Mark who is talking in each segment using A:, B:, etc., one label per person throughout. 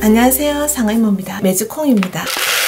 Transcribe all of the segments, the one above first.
A: 안녕하세요, 상의모입니다. 메주콩입니다.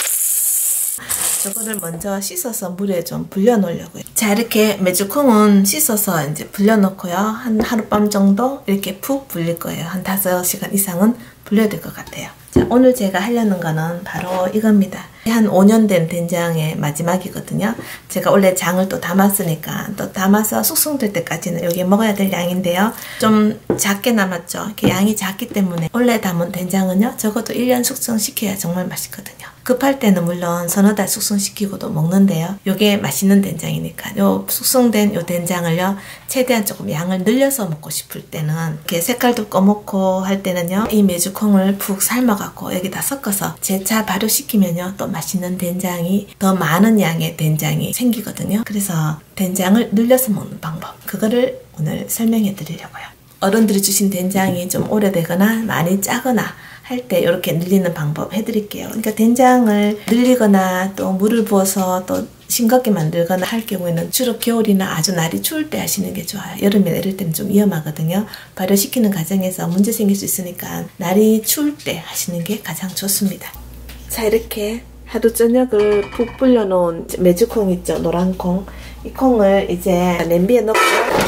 A: 저거를 먼저 씻어서 물에 좀 불려 놓으려고요. 자, 이렇게 메주콩은 씻어서 이제 불려 놓고요. 한 하룻밤 정도 이렇게 푹 불릴 거예요. 한 5시간 이상은 불려야 될 것 같아요. 자, 오늘 제가 하려는 거는 바로 이겁니다. 한 5년 된 된장의 마지막이거든요. 제가 원래 장을 또 담았으니까 또 담아서 숙성될 때까지는 여기 먹어야 될 양인데요. 좀 작게 남았죠. 이렇게 양이 작기 때문에 원래 담은 된장은요, 적어도 1년 숙성시켜야 정말 맛있거든요. 급할 때는 물론 서너 달 숙성시키고도 먹는데요. 요게 맛있는 된장이니까 요 숙성된 요 된장을요, 최대한 조금 양을 늘려서 먹고 싶을 때는 이렇게 색깔도 꺼먹고 할 때는요, 이 메주콩을 푹 삶아갖고 여기다 섞어서 재차 발효시키면요, 또 맛있는 된장이, 더 많은 양의 된장이 생기거든요. 그래서 된장을 늘려서 먹는 방법, 그거를 오늘 설명해 드리려고요. 어른들이 주신 된장이 좀 오래되거나 많이 짜거나 할 때 이렇게 늘리는 방법 해드릴게요. 그러니까 된장을 늘리거나 또 물을 부어서 또 싱겁게 만들거나 할 경우에는 주로 겨울이나 아주 날이 추울 때 하시는 게 좋아요. 여름에 이럴 때는 좀 위험하거든요. 발효시키는 과정에서 문제 생길 수 있으니까 날이 추울 때 하시는 게 가장 좋습니다. 자, 이렇게 하루 저녁을 푹 불려 놓은 메주콩 있죠, 노란 콩. 이 콩을 이제 냄비에 넣고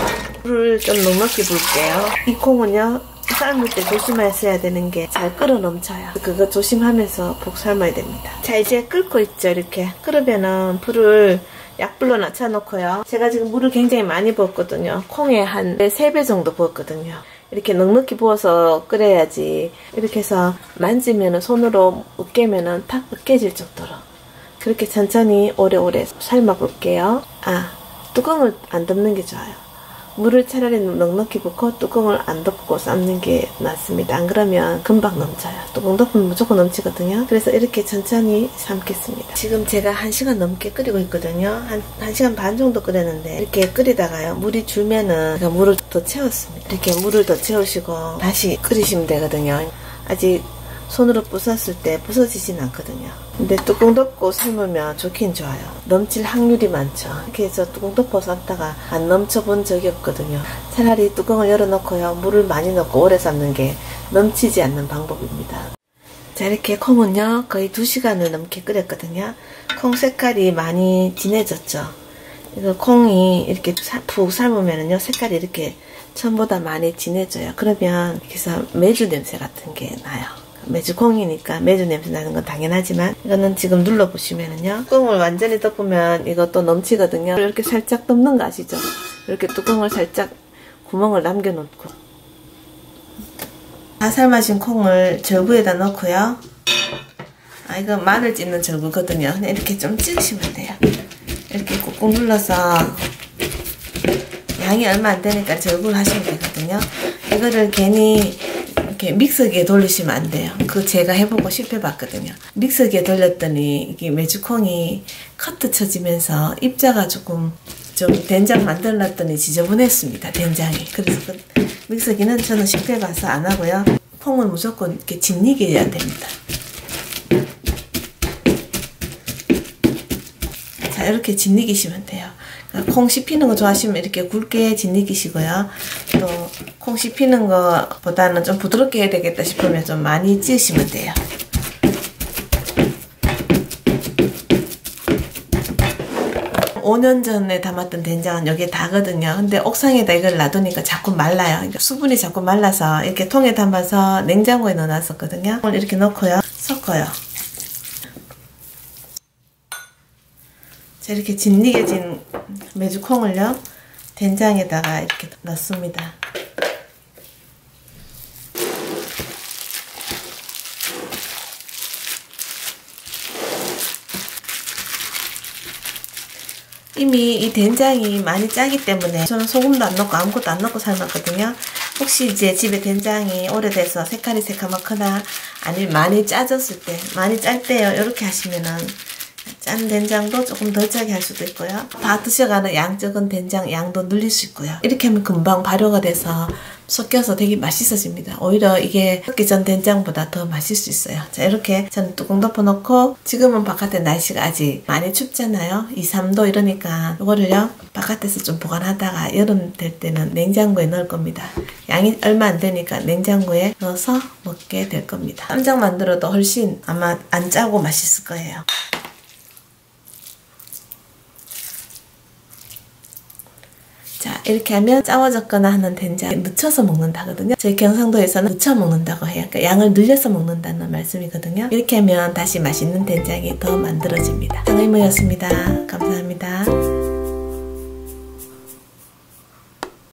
A: 물을 좀 넉넉히 부을게요. 이 콩은요, 삶을 때 조심하셔야 되는 게 잘 끓어 넘쳐요. 그거 조심하면서 푹 삶아야 됩니다. 자, 이제 끓고 있죠. 이렇게 끓으면은 불을 약불로 낮춰놓고요. 제가 지금 물을 굉장히 많이 부었거든요. 콩에 한 3배 정도 부었거든요. 이렇게 넉넉히 부어서 끓여야지, 이렇게 해서 만지면은 손으로 으깨면은 탁 으깨질 정도로 그렇게 천천히 오래오래 삶아 볼게요. 아, 뚜껑을 안 덮는 게 좋아요. 물을 차라리 넉넉히 붓고 뚜껑을 안 덮고 삶는 게 낫습니다. 안 그러면 금방 넘쳐요. 뚜껑 덮으면 무조건 넘치거든요. 그래서 이렇게 천천히 삶겠습니다. 지금 제가 1시간 넘게 끓이고 있거든요. 한 1시간 반 정도 끓였는데, 이렇게 끓이다가요, 물이 줄면은 제가 물을 더 채웠습니다. 이렇게 물을 더 채우시고 다시 끓이시면 되거든요. 아직 손으로 부쉈을 때 부서지진 않거든요. 근데 뚜껑 덮고 삶으면 좋긴 좋아요. 넘칠 확률이 많죠. 이렇게 해서 뚜껑 덮고 삶다가 안 넘쳐본 적이 없거든요. 차라리 뚜껑을 열어놓고요, 물을 많이 넣고 오래 삶는 게 넘치지 않는 방법입니다. 자, 이렇게 콩은요, 거의 2시간을 넘게 끓였거든요. 콩 색깔이 많이 진해졌죠. 이거 콩이 이렇게 푹 삶으면은요, 색깔이 이렇게 처음보다 많이 진해져요. 그러면 이렇게 해서 메주 냄새 같은 게 나요. 메주콩이니까 메주 냄새 나는 건 당연하지만, 이거는 지금 눌러보시면은요, 뚜껑을 완전히 덮으면 이것도 넘치거든요. 이렇게 살짝 덮는 거 아시죠? 이렇게 뚜껑을 살짝 구멍을 남겨놓고, 다 삶아진 콩을 절구에다 넣고요. 아, 이거 마늘 찢는 절구거든요. 그냥 이렇게 좀 찢으시면 돼요. 이렇게 꾹꾹 눌러서, 양이 얼마 안 되니까 절구를 하시면 되거든요. 이거를 괜히 이렇게 믹서기에 돌리시면 안 돼요. 그거 제가 해보고 실패봤거든요. 믹서기에 돌렸더니 이게 메주콩이 커트 쳐지면서 입자가 조금 좀 된장 만들어놨더니 지저분했습니다. 된장이. 그래서 그 믹서기는 저는 실패봐서 안 하고요. 콩을 무조건 이렇게 짓이게 해야 됩니다. 자, 이렇게 짓이시면 돼요. 콩 씹히는 거 좋아하시면 이렇게 굵게 짓이시고요. 또 콩 씹히는 거보다는 좀 부드럽게 해야 되겠다 싶으면 좀 많이 찌으시면 돼요. 오 년 전에 담았던 된장은 여기에 다거든요. 근데 옥상에다 이걸 놔두니까 자꾸 말라요. 그러니까 수분이 자꾸 말라서 이렇게 통에 담아서 냉장고에 넣어놨었거든요. 이렇게 넣고요, 섞어요. 자, 이렇게 짓이게진 메주콩을요, 된장에다가 이렇게 넣습니다. 이미 이 된장이 많이 짜기 때문에 저는 소금도 안 넣고 아무것도 안 넣고 삶았거든요. 혹시 이제 집에 된장이 오래돼서 색깔이 새카맣거나 아니면 많이 짜졌을 때, 많이 짤 때요, 이렇게 하시면은 짠 된장도 조금 덜 짜게 할 수도 있고요. 다 드셔가는 양적은 된장 양도 늘릴 수 있고요. 이렇게 하면 금방 발효가 돼서 섞여서 되게 맛있어집니다. 오히려 이게 섞기 전 된장보다 더 맛있을 수 있어요. 자, 이렇게 저는 뚜껑 덮어놓고, 지금은 바깥에 날씨가 아직 많이 춥잖아요. 2, 3도 이러니까 이거를요 바깥에서 좀 보관하다가 여름 될 때는 냉장고에 넣을 겁니다. 양이 얼마 안 되니까 냉장고에 넣어서 먹게 될 겁니다. 쌈장 만들어도 훨씬 아마 안 짜고 맛있을 거예요. 자, 이렇게 하면 짜워졌거나 하는 된장 늦춰서 먹는다거든요. 저희 경상도에서는 늦춰 먹는다고 해요. 그러니까 양을 늘려서 먹는다는 말씀이거든요. 이렇게 하면 다시 맛있는 된장이 더 만들어집니다. 장의모였습니다. 감사합니다.